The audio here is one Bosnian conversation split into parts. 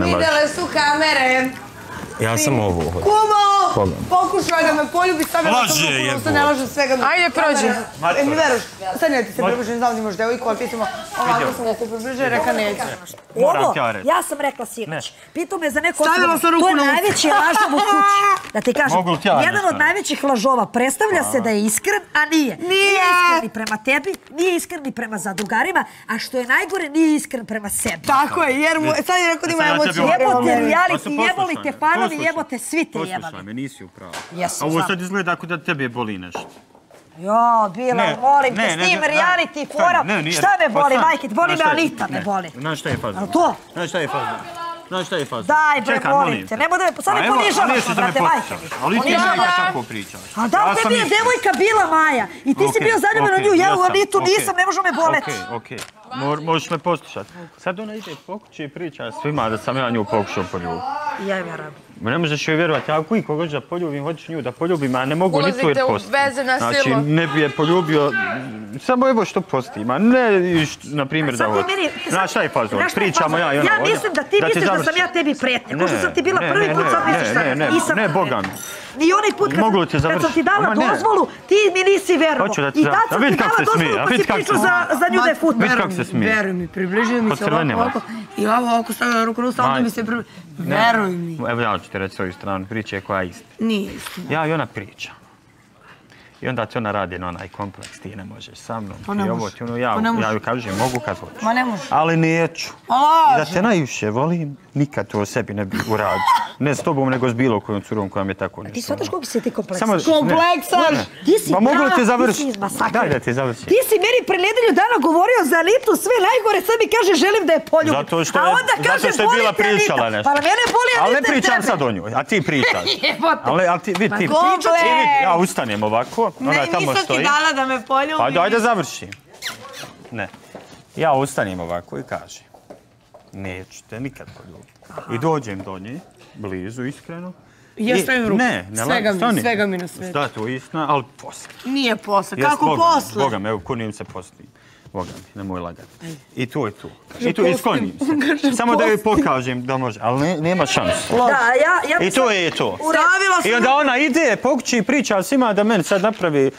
laži. Videle su kamere. Ja sam ovo. Kumo! Pokušaj da me poljubi, stavila sam Laže je, ruku, se ne laže svega. Ajde, prođi. Mi veruš, sad ne ti se približi, ne znam ti možda devojku, ali ti smo ovako sam da se približe, reka neće. Ovo, ja sam rekla sinoć. Pitao me za neko Stavila sam ruku to je na usta. najveći lažov u kući. Da ti kažem, Mogu li ti ja jedan nešto? od najvećih lažova predstavlja se da je iskren, a nije. Nije iskren ni prema tebi, nije iskren ni prema zadrugarima, a što je najgore, nije iskren prema sebi. Tako je, jer sad je rekao da ima emociju. Jebote reality, jebolite fanovi, jebote svi te jebali. Poslušaj me, nisi u pravu. Jesam, A ovo znam. sad izgleda ako da tebe boli nešto. Jo, Bila, molim te, s tim reality fora. Šta me boli, majke? Boli me Anita, me boli. Znaš šta je fazno? Jel to? Znaš šta je fazno? Znaš šta je fazno? Daj bre, molim te, nemoj da me... Sad me ponižavaš, brate, majke mi. Ali ti nema tako pričaš. A da, tebi je devojka bila Maja i ti si bio zaljubljen u nju, ja u Anitu nisam, ne može me boleti. Okej. Možeš me poslušati. Sad ona ide po kući i priča svima da sam ja nju pokušao poljubiti. Ja je vjerujem. Ne možeš joj vjerovati, ako i koga da poljubim, hoćeš nju da poljubim, a ne mogu ni to jer posti. Ulazite u veze na silu. Znači, ne bi je poljubio, samo evo što posti, ma ne, na primjer da hoće. Znaš šta je fazon, pričamo ja i ona. Ja mislim da ti misliš da sam ja tebi prijetnja, ko što sam ti bila prvi put, sad misliš da nisam. Ne, Boga mi. Ni onaj put kad sam ti dala dozvolu, ti mi nisi verovao. I tad sam ti dala dozvolu pa si pričao za nju da je fut. Vidi kako se smije. Veruj mi, približio mi se ovako i ovako stavila ruku na usta, onda mi se približio. Veruj mi. Evo ja ću ti reći svoju stranu priče koja je istina. Nije istina. Ja i ona priča. I onda ti ona radi na onaj kompleks, ti ne možeš sa mnom. Pa ne može. Ja ju kažem, mogu kad hoću. Ma ne može. Ali neću. I da te najviše volim, nikad to o sebi ne bi uradio. Ne s tobom, nego s bilo kojom curom koja mi je tako nešto. Ti shvataš koliko si ti kompleksan? Kompleksan! Ti si Ma mogu li ti završiti? ti si izmasakran. Daj da ti završim. Ti si meni pre nedelju dana govorio za Anitu sve najgore, sad mi kaže želim da je poljubim. Zato što A je, onda kaže zato što je boli bila te Anita. pričala nešto. Pa mene boli Anita Ali ne tebe. pričam sad o njoj, a ti pričaš. Ali ti, vidi, ti kompleks! ja ustanem ovako, ona Ne, tamo nisam stoji. ti dala da me poljubi. Pa daj da završim. Ne. Ja ustanem ovako i kažem, neću te nikad poljubiti. I dođem do nje, blizu, iskreno. I ja stavim ruku. Ne, Svega mi na svijetu. Da, to je istina, ali posle. Nije posle. Kako posle? Boga me, evo, kunim se postim. Boga mi, nemoj lagati. I tu je tu. I sklonim se. Samo da joj pokažem da može, ali nema šansu. Da, ja I to je to. Stavila sam... I onda ona ide po kući i priča svima da meni sad napravi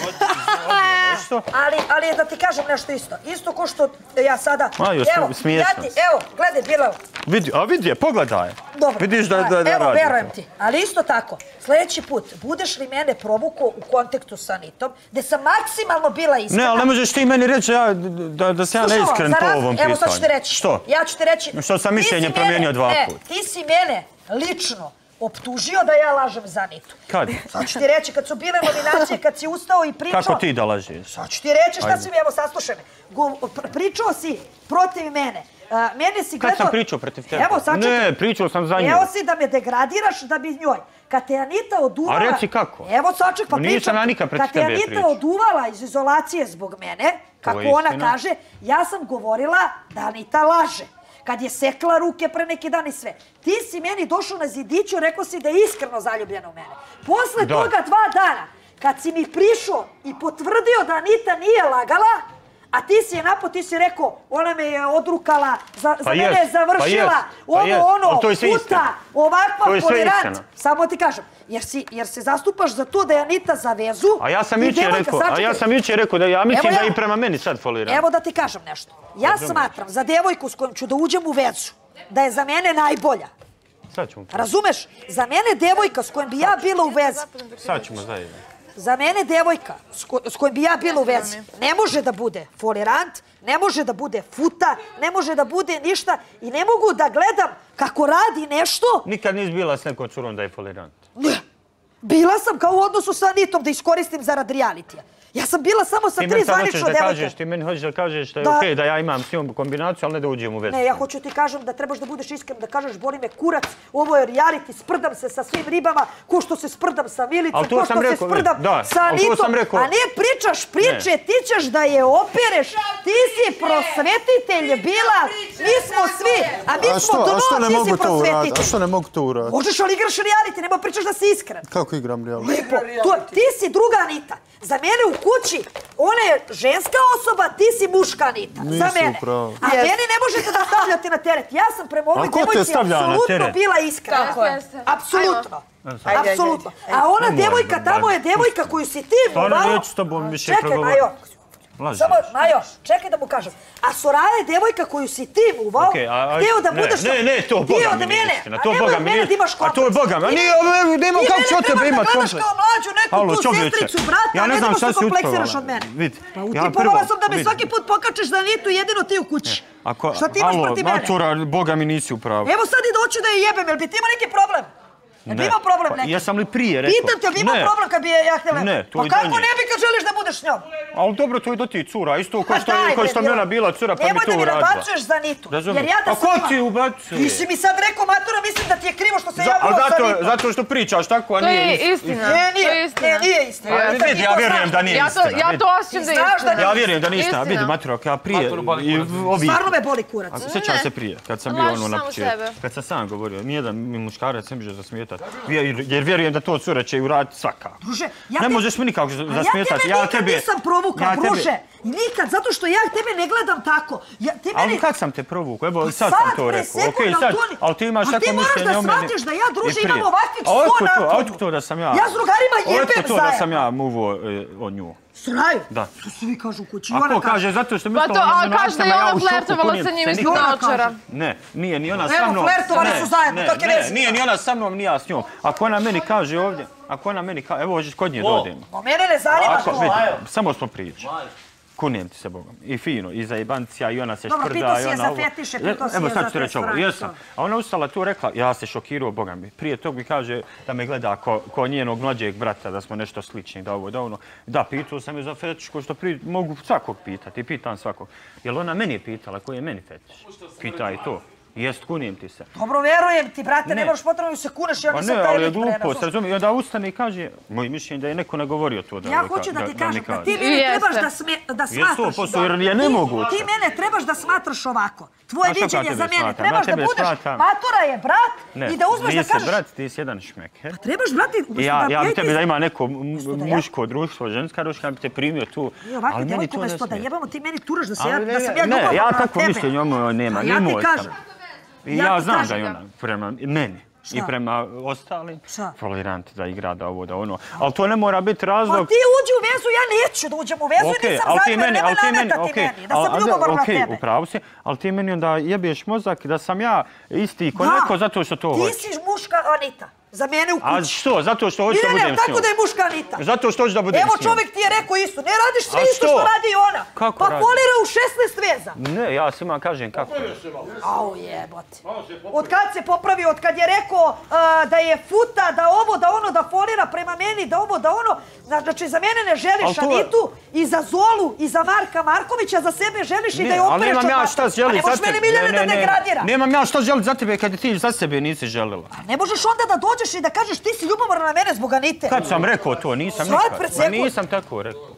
nešto. Ali da ti kažem nešto isto. Isto ko što ja sada... Evo, smiješno. Evo, gledaj, Bila. Vidi je, pogledaj. Dobro. Vidiš da radi. Evo, verujem ti. Ali isto tako, sljedeći put, budeš li mene provukao u kontaktu sa Anitom, gdje sam maksimalno bila iskrena... Ne, ali ne možeš ti meni reći da sam ja neiskren po ovom pitanju. Evo, sad ću ti reći. Što? Ja ću ti reći... Što sam mišljenje promijenio 2 puta. Ti si mene lično optužio da ja lažem za Anitu. Kad? Sad ću ti reći, kad su bile nominacije, kad si ustao i pričao... Kako ti da lažeš? Sad ću ti reći šta si mi, evo saslušaj me. Pričao si protiv mene. Mene si gledao... Kad sam pričao protiv tebe? Evo, sad ću ti... Ne, pričao sam za nju. Evo si da me degradiraš da bi njoj. Kad te Anita oduvala... A reci kako? Evo, saček, pa pričam. Nisam ja nikad protiv tebe pričao. Kad te Anita oduvala iz izolacije zbog mene, kako ona kaže, ja sam govorila da Anita laže. Kad je sekla ruke pre neki dan i sve. Ti si meni došao na zidiću, rekao si da je iskreno zaljubljena u mene. Posle toga 2 dana, kad si mi prišao i potvrdio da Anita nije lagala, a ti si je napad, ti si rekao, ona me je odrukala, za mene je završila, puta, ovakva tolerant. Samo ti kažem, jer se zastupaš za to da je Anita za vezu. A ja sam jučer rekao da ja mislim da je i prema meni sad folirana. Evo da ti kažem nešto. Ja smatram za devojku s kojom ću da uđem u vezu, da je za mene najbolja. Razumeš? Za mene devojka s kojom bi ja bila u vezi. Sad ćemo zajedno. Za mene devojka s kojom bi ja bila u vezi ne može da bude folirant, ne može da bude futa, ne može da bude ništa i ne mogu da gledam kako radi nešto. Nikad nisi bila s nekom curom da je folirant? Ne. Bila sam kao u odnosu sa Anitom da iskoristim zarad realitija. Ja sam bila samo sa 3 zvanično devojke. Ti meni hoćeš da kažeš da je okej da ja imam s njom kombinaciju, ali ne da uđem u vezu. Ne, ja hoću ti kažem da trebaš da budeš iskren, da kažeš boli me kurac, ovo je reality, sprdam se sa svim ribama, ko što se sprdam sa Milicom, ko što se sprdam sa Anitom. A ne pričaš priče, ti ćeš da je opereš, ti si prosvetitelj bila, mi smo svi, a mi smo dno, ti si prosvetitelj. A što ne mogu to uraditi? Možeš ali igraš reality, nema pričaš da si iskren. Kako igram reality? Lepo, ti si druga Anita. Za mene u kući, ona je ženska osoba, ti si muška Anita. Za mene. A meni ne možete da stavljate na teret. Ja sam prema ovoj devojci apsolutno bila iskrena. Apsolutno. Apsolutno. A ona devojka tamo je devojka koju si ti uvao. Stvarno neću s tobom više progovoriti. Čekaj, Majo. Samo, Majo, čekaj da mu kažem. A Soraya je devojka koju si ti uvao. Htio da budeš... Ne, to Boga mi nije istina. To Boga mi nije istina. A to je Boga mi. Nema kako će o tebe imat kompleks. Ti mene treba da gledaš kao mlađu neku tu sestricu, brata, a ne da se kompleksiraš od mene. Pa utipovala sam da me svaki put pokačeš za Anitu jedino ti u kući. Šta ti imaš proti mene? Matura, Boga mi nisi u pravu. Evo sad i doću da je jebem, jel bi ti imao neki problem? Jel bi imao problem neki? Jesam li prije rekao? Pitam te, jel bi imao problem kad bi je ja htjela? Ne, to i pa kako do nje. ne bi kad želiš da budeš s njom? Ali dobro, to i do ti cura, isto kao što mi ona bila cura pa mi to uradila. Nemoj da mi nabacuješ za Anitu, jer ja da sam ima... A ko ti ubacuje? Ti si mi sad rekao, Matura, mislim da ti je krivo što se ja bila sa Anitom. Zato što pričaš tako, a nije istina. Nije istina. Vidi, ja vjerujem da nije istina. Ja to osjećam da je istina. Ja vjerujem da nije istina. Vidi, Matura, kada prije... Stvarno me boli kurac. Sjećam se prije, kad sam bio ono na početku. Kad sam sam govorio, nijedan muškarac ne može zasmijetati. Jer vjerujem da to cura će uraditi svakako. Ne možeš mi nikako zasmijetati. Ja tebe nikad nisam provukla, druže. Nikad, zato što ja tebe ne gledam tako. Ali kak sam te provukao? Evo, sad sam to rekao. Ali ti imaš tako mišljenje o meni. A ti moraš da shvatiš da ja, druže, imam ovakvih 100 nakladu. A otko to da sam ja... Ja s drugarima jebem zajedno. Otko to da sam ja muvo o nju. Soraju? Da. To svi kažu u kući. A ko kaže? Zato što mislila na mene načinama ja u šoku. Pa to, kaže da je ona flertovala sa njim iz naočara. Ne, nije ni ona sa mnom. Evo, flertovali su zajedno, to je vezi. Nije ni ona sa mnom, ni ja s njom. Ako ona meni kaže ovdje, evo hoćeš kod nje dodemo. O mene ne zanima to. Samo smo pričali. Kunijem ti se Bogom. I fino, i za jebancija, i ona se štrda, i ona ovo. Dobro, pito si je za fetiše, pito si je za sad ću reći ovo, jesam. A ona ustala tu rekla, ja se šokirao, Boga mi. Prije tog mi kaže da me gleda ko njenog mlađeg brata, da smo nešto slični, da ovo, da ono. Da, pitao sam je za fetiš, ko što mogu svakog pitati, pitam svakog. Jel ona meni pitala koji je meni fetiš? Pitaj to. Jest, kunijem ti se. Dobro, verujem ti, brate, ne moraš potrebno se kuneš, ja nisam taj lik. Ne, ali je glupost, razumijem. I onda ustane i kaže, moj mišljenje da je neko nagovorio to da... Ja hoću da ti kažem, da ti mene trebaš da smatraš... Jest 100%, jer je nemoguće. Ti mene trebaš da smatraš ovako. Tvoje viđenje za mene, trebaš da budeš... Matura je brat i da uzmeš da kažeš... Nisi brat, ti si jedan šmeker. Pa trebaš, brate... Ja bi tebi da ima neko muško društvo, ženska društvo, ja bi te primio tu. I ovakve devojke umesto da jebamo, ti meni turaš da sam ja ljubavna na tebe. Ne, ja tako mišljenje o mojoj nema, ni moj sam. I ja znam da je ona prema meni i prema ostalim folirant da igra da ovo da ono. Ali to ne mora biti razlog... Pa ti uđi u vezu, ja neću da uđem u vezu i nisam zajedno, nemoj nametati meni, da sam ljubavar na tebe. Upravo si, ali ti meni onda jebiješ mozak da sam ja isti ko neko zato što to hoće. Ti si muška Anita. Za mene u kući. A što? Zato što hoću da budem s njom. Tako da je muška Anita. Zato što hoću da budem s njom. Evo čovjek ti je rekao isto. Ne radiš sve isto što radi i ona. Kako pa folira u 16 veza. Ne, ja svima kažem kako. Au jebote. Od kad se popravio, od kad je rekao da je futa, da ovo, da ono, da folira prema meni, da ovo, da ono. Znači za mene ne želiš Anitu i za Zolu i za Marka Markovića, za sebe želiš i da je opereš od vas. A ne možeš mene Miljane da degradira. Nemam ja šta želiti za tebe kad ti za sebe nisi želila. Ne možeš onda da dođeš i da kažeš ti si ljubomorna na mene zbog Anite. Kad sam rekao to, nisam nikad. Nisam tako rekao.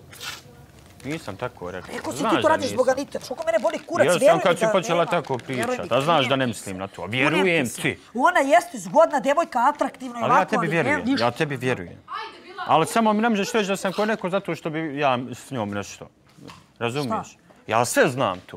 Nisam tako rekao. Rekao si ti to radiš zbog Anite. Šoko mene boli kurac, vjerujem. Ja sam kad si počela tako pričati, a znaš da ne mislim na to. Vjerujem ti. Ona jeste zgodna devojka, atraktivna i ovako, ali ja tebi vjerujem. Ali samo mi ne možeš reći da sam ko neko zato što bi ja s njom nešto. Razumiješ? Ja sve znam to.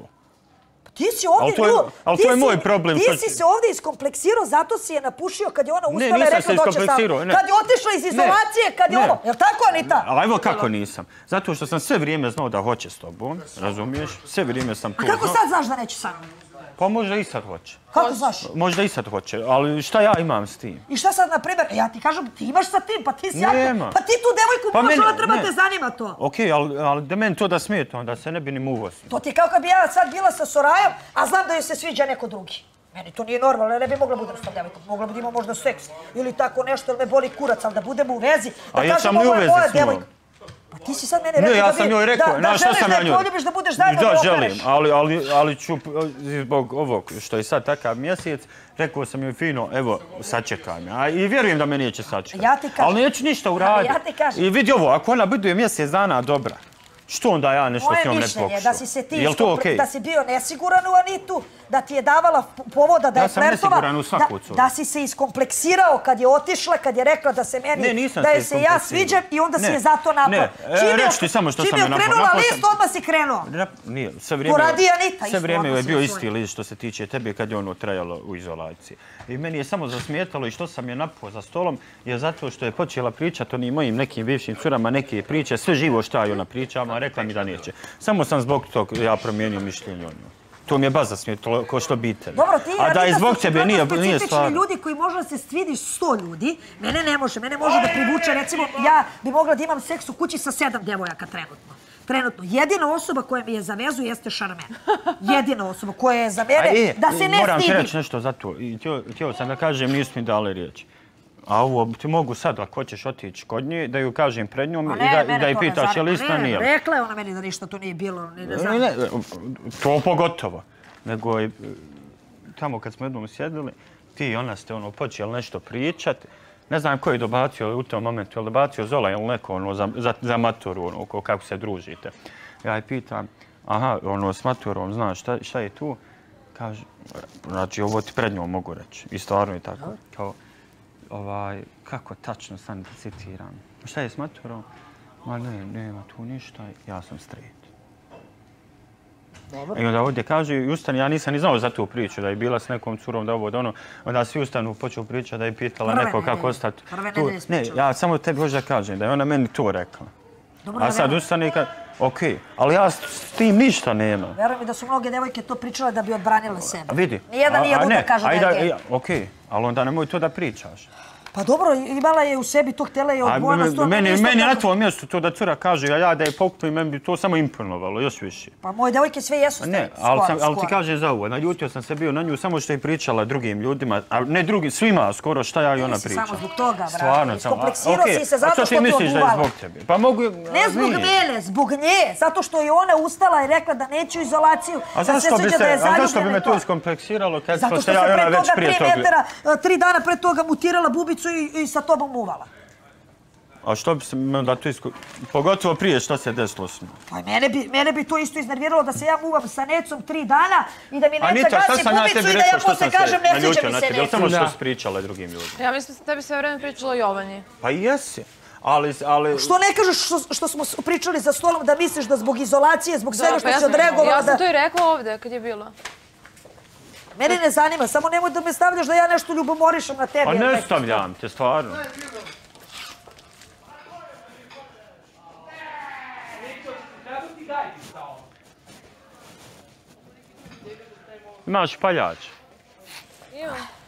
Ti si ovdje... Ali to je moj problem. Ti si se ovdje iskompleksirao, zato si je napušio kad je ona ustala i rekla doće sam. Kad je otišla iz izolacije, kad je ovo. Jel' tako, Anita? Ali evo kako nisam. Zato što sam sve vrijeme znao da hoće s tobom. Razumiješ? Sve vrijeme sam tu. A kako sad znaš da neće sa mnom? Pa možda i sad hoće. Kako znaš? Možda i sad hoće, ali šta ja imam s tim? I šta sad, na primjer, ja ti kažem, ti imaš sa tim, pa ti si jako... Pa ti tu devojku možeš, ona treba te zanima to. Okej, ali da meni to da smijete, onda se ne bi ni muvo s njim. To ti je kao kad bi ja sad bila sa Sorajom, a znam da joj se sviđa neko drugi. Meni to nije normalno, ne bi mogla budem s tom devojkom. Mogla bi da ima možda seks ili tako nešto, ili me boli kurac, ali da budemo u vezi. A jesam li u vezi s njom? Pa ti si sad mene rekao da želiš da je poljubiš, da budeš zajedno da opereš. Da, želim, ali ću zbog ovog što je sad takav mjesec, rekao sam joj fino, evo, sačekaj me. I vjerujem da me neće sačekati. Ja ti kažem. Ali neću ništa uraditi. Ja ti kažem. I vidi ovo, ako ona bude mjesec dana dobra, što onda ja nešto s njom ne pokušao? Moje mišljenje je da si se ti da si bio nesiguran u Anitu, da ti je davala povoda da je flertova. Ja sam nesiguran u svaku curu. Da si se iskompleksirao kad je otišla, kad je rekla da se meni, da je se ja sviđam i onda si je zato napao. Ne, reći ti samo što sam je napao. Čim je okrenula list, odmah si krenuo. Nije, sve vrijeme je bio isti list što se tiče tebe kad je ono trajalo u izolaciji. I meni je samo zasmetalo i što sam je napao za stolom je zato što je počela pričati o njim mojim nekim bivšim curama, neke priče, sve živo šta je ona pričama, rekla mi da neće. Samo sam zbog tog ja promijenio mišljenje o njoj. To mi je baš zasmetalo, ko što bite. Dobro, ti, a da je zbog tebe nije specifični ljudi koji može da se svidiš 100 ljudi, mene ne može, mene može da privuče, recimo, ja bi mogla da imam seks u kući sa 7 devojaka trenutno. Jedina osoba koja mi je za vezu jeste Šarmen. Jedina osoba koja je za mene da se ne stidim. Moram ti reći nešto za to. Htio sam da kažem, nisu mi dali riječ. A ovo ti mogu sad, ako hoćeš otići kod nje, da ju kažem pred njom i da je pitaš je li istina nije. Rekla je ona meni da ništa tu nije bilo, ne znam. To pogotovo. Nego je, tamo kad smo jednom sjedili, ti i ona ste počeli nešto pričati. Ne znam ko je dobacio u tom momentu, je li dobacio Zola ili neko za maturu, kako se družite. Ja je pitam, aha, s maturom, znaš šta je tu? Kaže, znači ovo ti pred njom mogu reći. I stvarno je tako. Kao, kako tačno sam da citiram. Šta je s maturom? Ma ne, nema tu ništa, ja sam straight. I onda ovdje kaže, Justan, ja nisam ni znao za tu priču, da je bila s nekom curom, da ovo, da ono. Onda svi ustanu počeo pričati da je pitala neko kako ostati. Ne, ja samo tebi hoću da kažem, da je ona meni to rekla. A sad ustane i kaže, okej, ali ja s tim ništa nema. Verujem mi da su mnoge devojke to pričale da bi odbranile sebe. Vidi. Nijedan nije lud da kaže da je gej. Okej, ali onda nemoj to da pričaš. Pa dobro, imala je u sebi to, htjela je odbojno s tom. Meni na tvojom mjestu to da cura kaže, a ja da je pokupim, meni bi to samo imponovalo, još više. Pa moje devojke sve jesu skoro. Ne, ali ti kaže za ovo, naljutio sam se bio na nju samo što je pričala drugim ljudima, a ne drugim, svima skoro šta ja i ona priča. Samo zbog toga, brate. Stvarno, iskompleksirao si se zato što ti oduvala. A što ti misliš da je zbog tebe? Pa mogu... Ne zbog mene, zbog nje, zato što je ona ustala i rekla da neću izolaciju, da se sviđa da je zaljubljena. A zašto bi me to iskompleksiralo kad zato što ja i ona već prije toga... 3 metara, 3 dana pre toga mutirala bubicu i sa tobom muvala. A što bi se onda to pogotovo prije što se desilo s njom? Pa mene bi to isto iznerviralo da se ja muvam sa Necom 3 dana i da mi Neca gasi bubicu i da ja posle kažem ne sviđa mi se Neca. Samo što si pričala drugim ljudima. Ja mislim da sam tebi sve vreme pričala o Jovanji. Pa i jesi. Ali... Što ne kažeš što smo pričali za stolom da misliš da zbog izolacije, zbog svega što si odreagovala da... Ja sam to i rekla ovde kad je bilo. Mene ne zanima, samo nemoj da me stavljaš da ja nešto ljubomorišem na tebi. A ne stavljam te, stvarno. Imaš paljač? Imam.